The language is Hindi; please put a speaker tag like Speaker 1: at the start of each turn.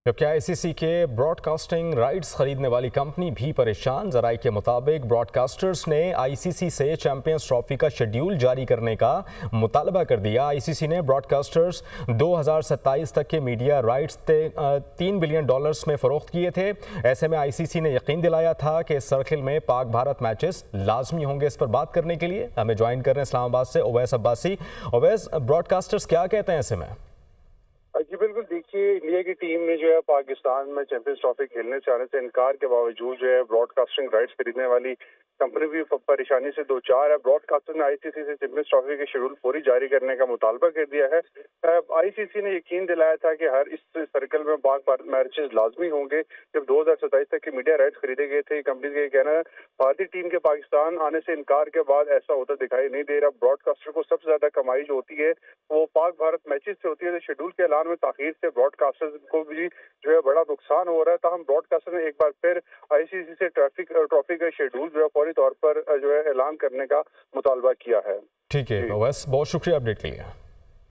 Speaker 1: जबकि आईसीसी के ब्रॉडकास्टिंग राइट्स खरीदने वाली कंपनी भी परेशान। जराये के मुताबिक ब्रॉडकास्टर्स ने आईसीसी से चैंपियंस ट्रॉफी का शेड्यूल जारी करने का मुतालबा कर दिया। आईसीसी ने ब्रॉडकास्टर्स 2027 तक के मीडिया राइट्स $3 बिलियन में फरोख्त किए थे। ऐसे में आईसीसी ने यकीन दिलाया था कि इस सर्किल में पाक भारत मैचेस लाजमी होंगे। इस पर बात करने के लिए हमें ज्वाइन कर रहे हैं इस्लामाबाद से ओवैस अब्बासी। ओवैस, ब्रॉडकास्टर्स क्या कहते हैं ऐसे में?
Speaker 2: जी बिल्कुल, देखिए इंडिया की टीम ने जो है पाकिस्तान में चैंपियंस ट्रॉफी खेलने से आने से इनकार के बावजूद जो है ब्रॉडकास्टिंग राइट्स खरीदने वाली कंपनी भी परेशानी से दो चार है। ब्रॉडकास्टर ने आईसीसी से चैंपियंस ट्रॉफी के शेड्यूल पूरी जारी करने का मुतालबा कर दिया है। आईसीसी ने यकीन दिलाया था कि हर इस सर्कल में पाक भारत मैचेस लाजमी होंगे। जब 2027 तक के मीडिया राइट्स खरीदे गए थे, कंपनी का कहना है भारतीय टीम के पाकिस्तान आने से इनकार के बाद ऐसा होता दिखाई नहीं दे रहा। ब्रॉडकास्टर को सबसे ज्यादा कमाई जो होती है वो पाक भारत मैचेस से होती है। तो शेड्यूल के ऐलान में ताखीर से ब्रॉडकास्टर को भी जो है बड़ा नुकसान हो रहा है। ताहम ब्रॉडकास्टर ने एक बार फिर आईसीसी से ट्रॉफी का शेड्यूल जो है फौरी तौर पर जो है ऐलान करने का मुतालबा किया है।
Speaker 1: ठीक है, बस बहुत शुक्रिया अपडेट के लिए।